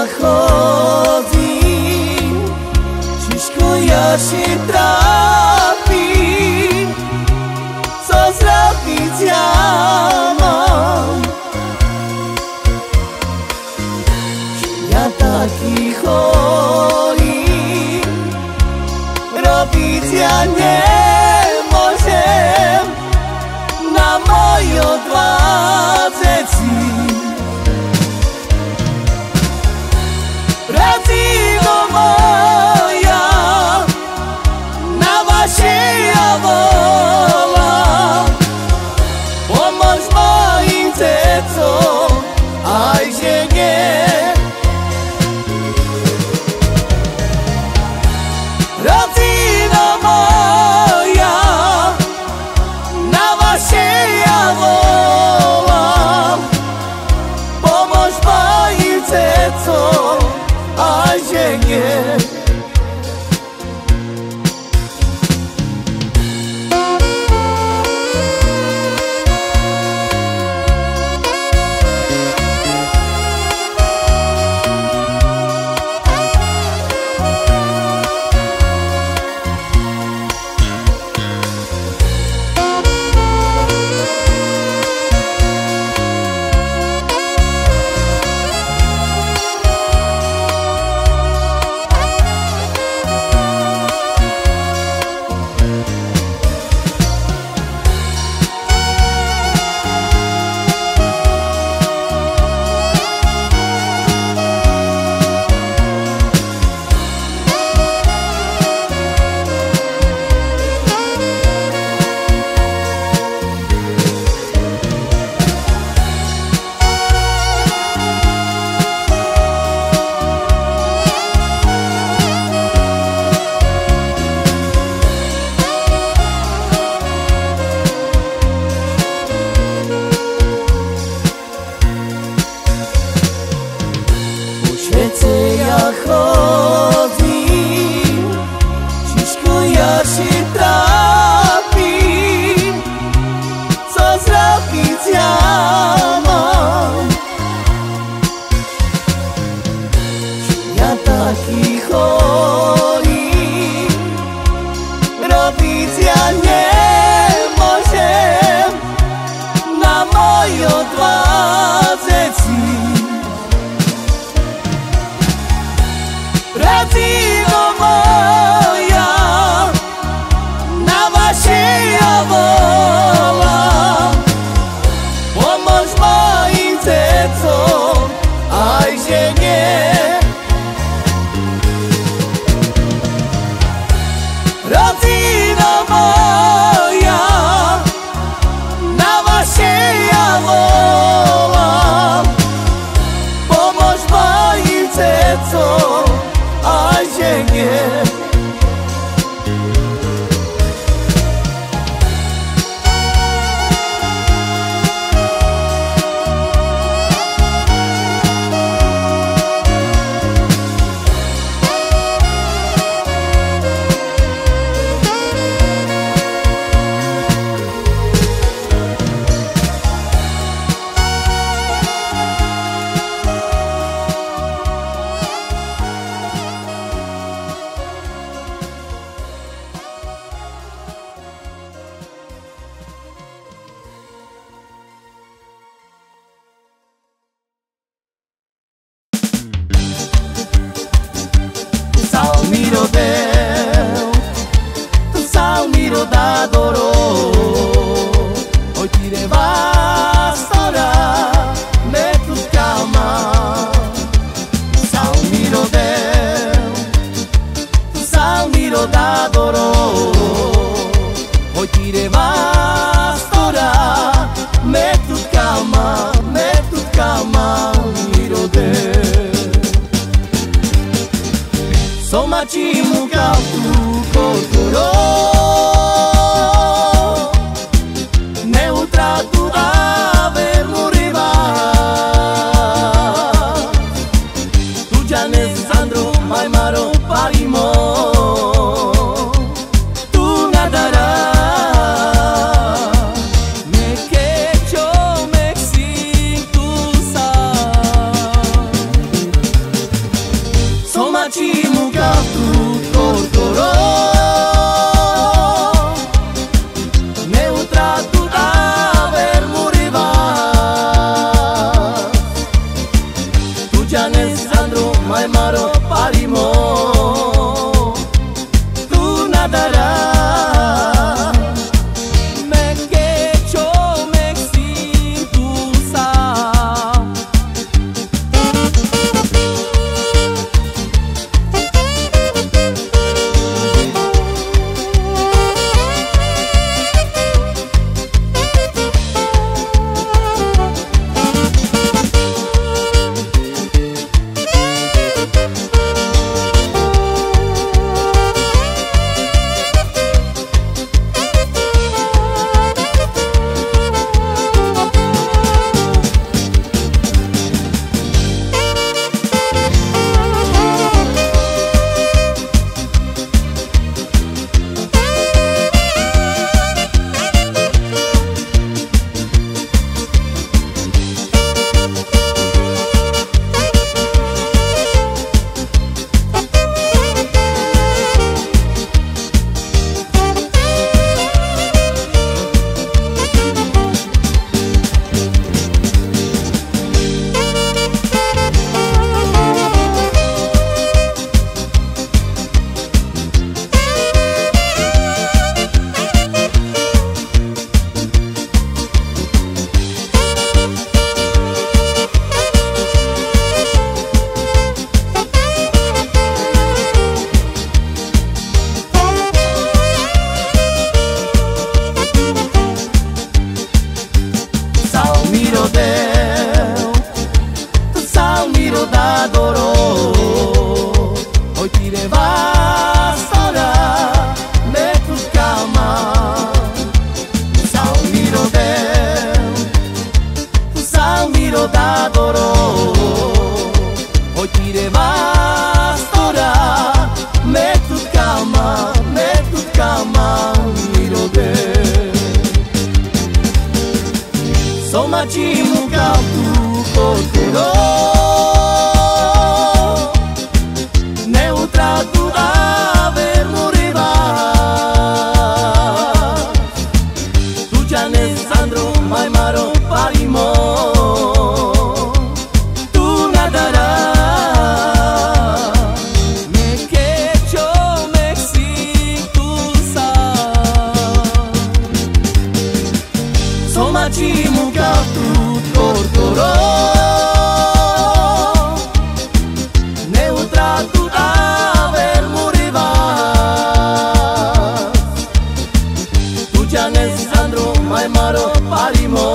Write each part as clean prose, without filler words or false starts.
chodím, Žižko, ja si trápim, co zrobić ja mam. Ja taki chory, robić ja nie możem na moje dwa dzieci. Rodzino moja, na wasze ja wołam, pomóż moim dzieciom, aj że nie. Rodzino moja, na wasze ja wołam, pomóż moim dzieciom, aj że nie. Ja chodzím, Žižko, ja si trápim, co zrobić ja mam. Ja taki chory, robić ja nie możem na moje dwa dzieci. Rodzino moja, na wasze ja wołam, pomóż moim dzieciom, aj że nie. Rodzino moja, na wasze ja wołam, pomóż moim dzieciom, aj że nie. Tu sal mi rodadoro, hoy tire bastora, me tu cama. Sal mi rodadoro, hoy tire bastora, me tu cama, mi rodeo. Somacimu kautu kotoro, neutratu ave muriva. Tu ya ne Sandro Maimaro parimo, tu nadara. Me quecho me sin tu sa. Somacimu kao tu potpuno Neutratu aver murivas Tu Gianni Sandro mai maro parimo Tu nadarás Me quecho Mexico sa Somacimu kao tu tortoro Neutratu aver murivas Tu Gianni Sandro mai maro parimo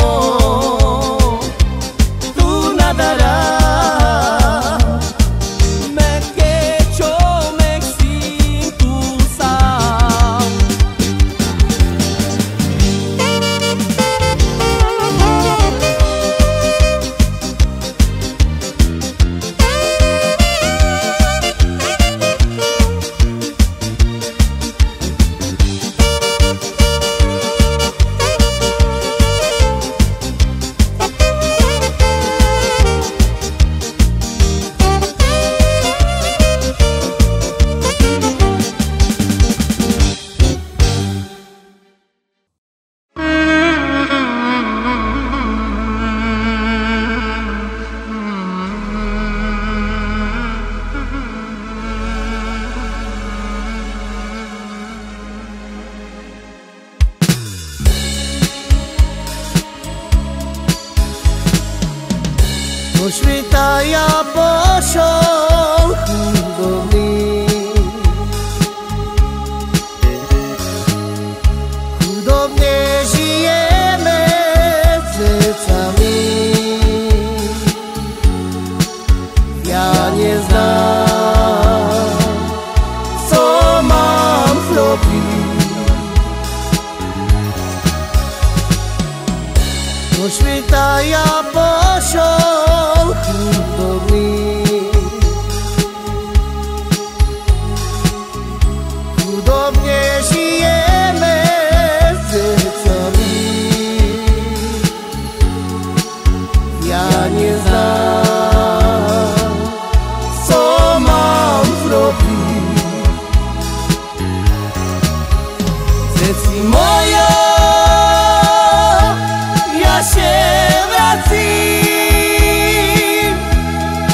Tu nadarás Me quecho Mexico sa Poświętaja poszą Chudobnie żyjemy sercami Ja nie znam co mam zrobić Poświętaja poszą Chudobnie żyjemy sercami Ja nie znam co mam zrobić Serce moje ja się wracam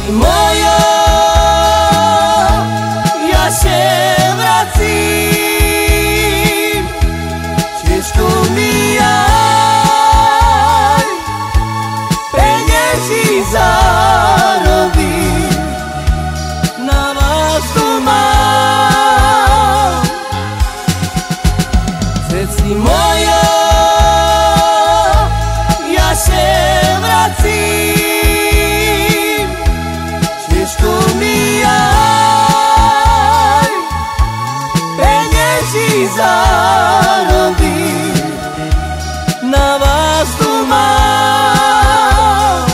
Ceci moja, ja się wracam, ciężko mijaj, pieniędzy zarobi, na was tu mam. Ceci moja, ja się wracam, ciężko mijaj, pieniędzy zarobi, na was tu mam.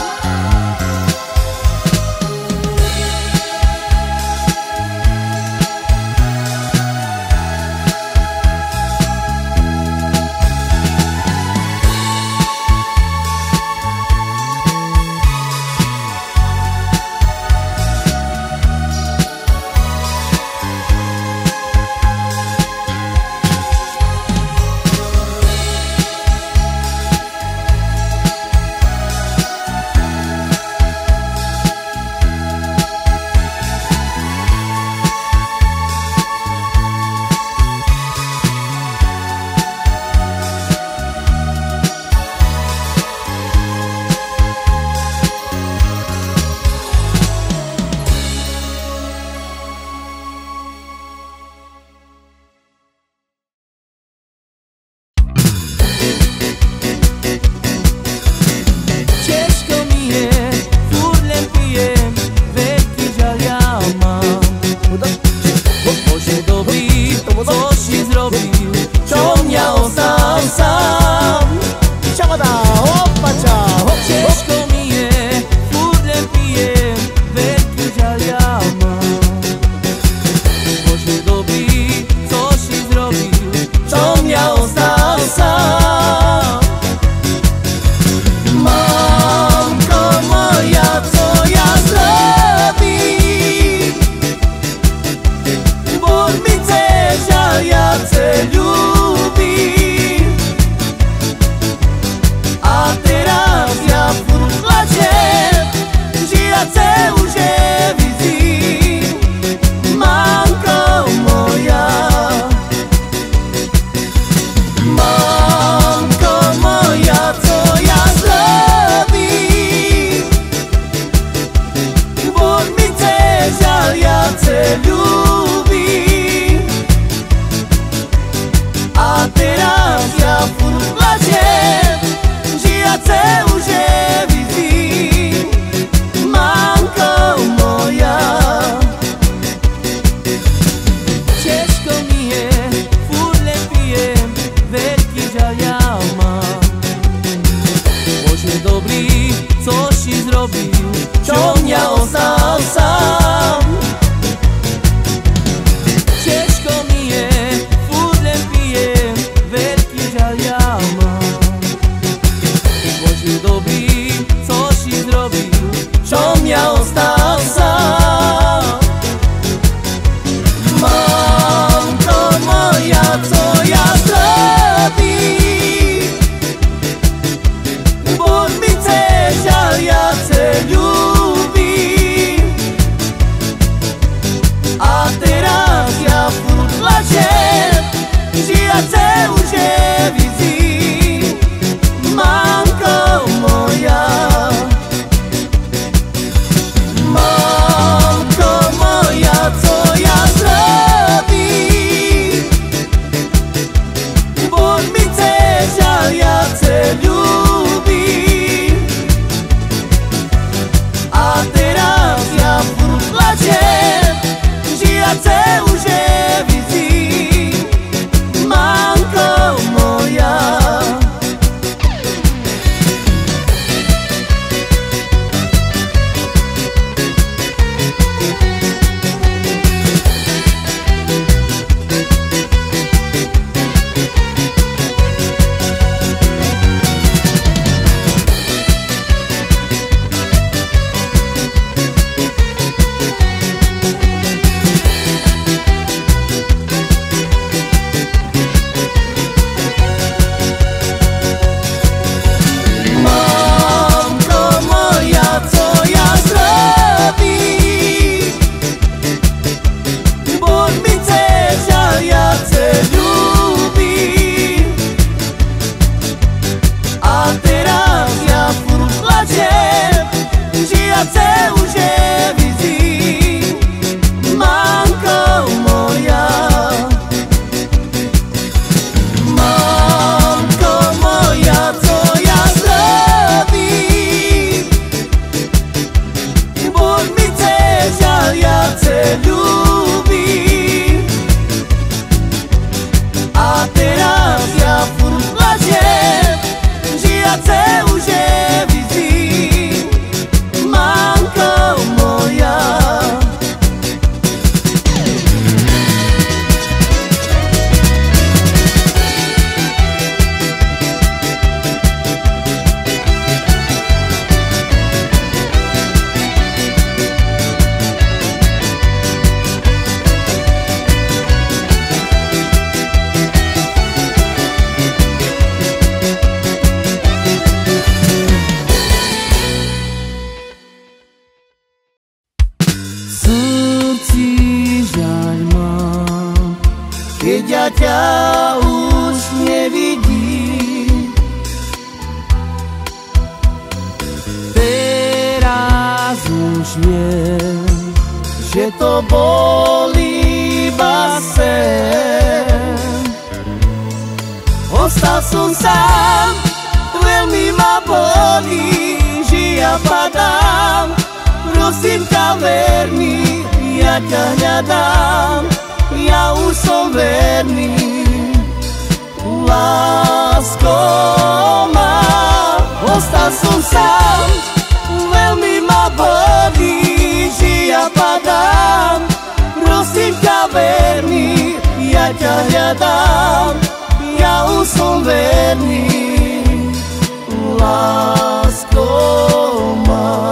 lubi. A teraz ja furtlazie, žiace už je vidí, mamka moja. Keď ja ťa už nevidím, teraz už viem, že to bol iba sen. Ostal som sám, veľmi ma bolí, že ja padám. Prosím ťa, ver mi, ja ťa hľadám. Ja už som verný, lásko má. Ostal som sám, veľmi ma bolí, že ja padám. Prosím ťa, ver mi, ja ťa hľadám. Ja už som verný, lásko má.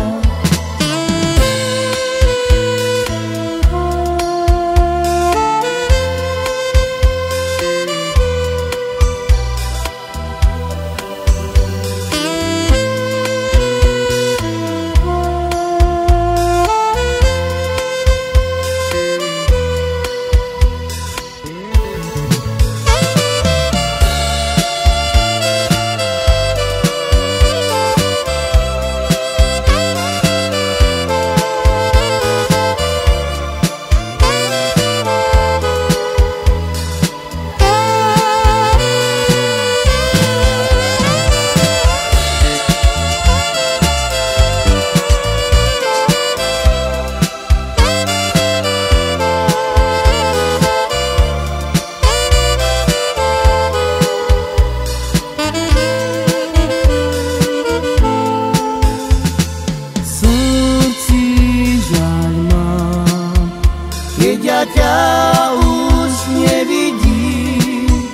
Ťa už nevidím,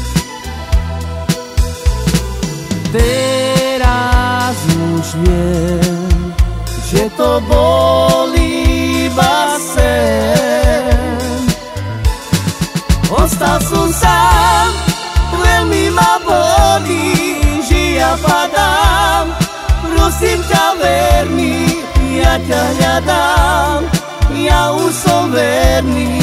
teraz už viem, že to bol iba sen. Ostal som sám, veľmi ma bolí, že ja padám. Prosím ťa, ver mi, ja ťa hľadám. Ja už som verný,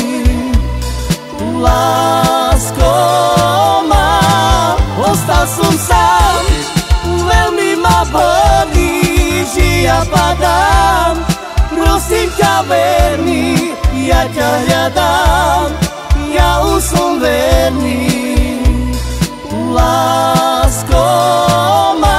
lásko má. Ostal som sám, veľmi ma bolí, že ja padám. Prosím ťa, ver mi, ja ťa hľadám. Ja už som verný, lásko má.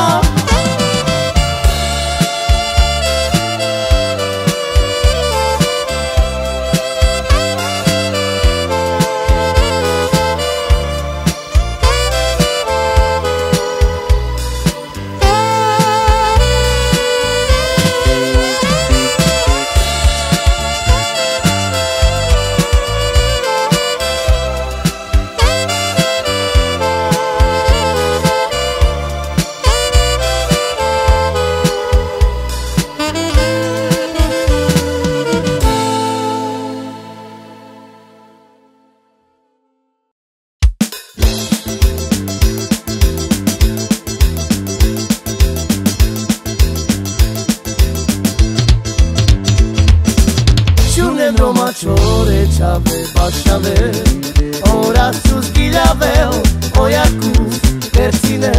Ciore ciave baciave, ora su sghigliaveo, o jakus persine.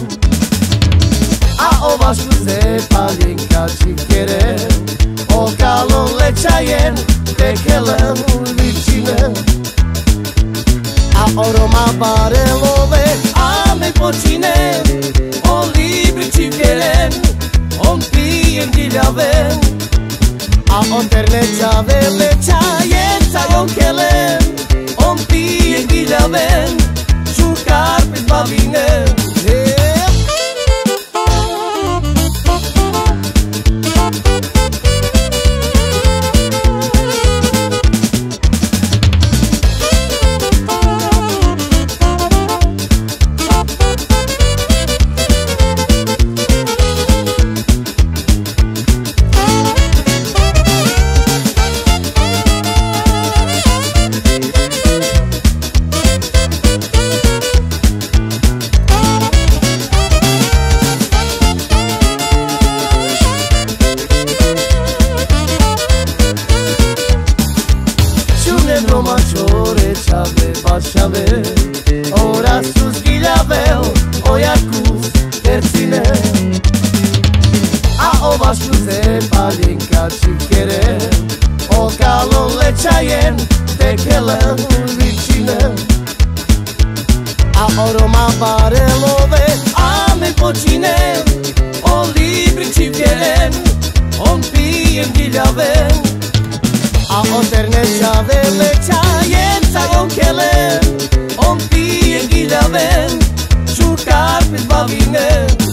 A o vašu se palienka čikere, o kalon lečajen, tekelem ličine. A o Roma barelove, a me počine, o libri čikere, on pijen ghigliave. A oterneccia veleccia Iezza gon kelen On pie gila ven Su carpes bavinen Machore chave bashave ora sus gilavel oiacus terzine a ovashuze palinka chikere o calon lechayen tekelen vicine a oroma barelove a me pocine o libri civieren on pien gilaven A oterneccia veleccia Iezza gon kelen On pie gila ven Su carpes bavinen